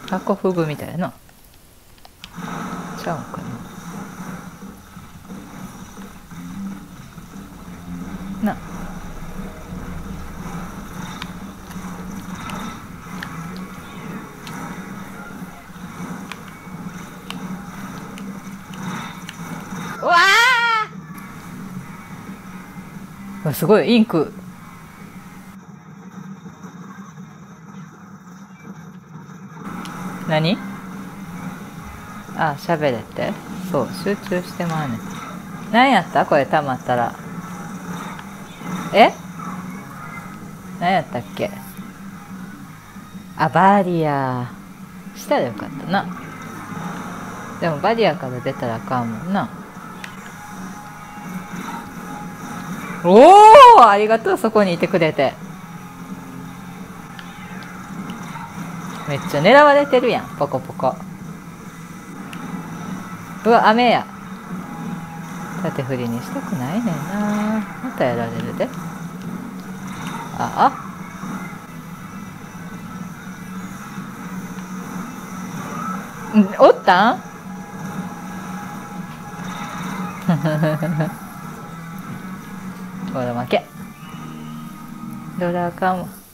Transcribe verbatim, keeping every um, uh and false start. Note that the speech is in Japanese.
ハコフグみたいな。ちゃうんかな。な。うわあ。すごいインク。何？あ、喋れって。そう、集中してまうねん。何やったこれ溜まったら。え？何やったっけ？あ、バリア。したらよかったな。でもバリアから出たらあかんもんな。おお、ありがとう、そこにいてくれて。めっちゃ狙われてるやん、ポコポコ。うわ、雨や。縦振りにしたくないねんな。またやられるで。ああ。ん、おったん？ほら負け。ドラあかんわ。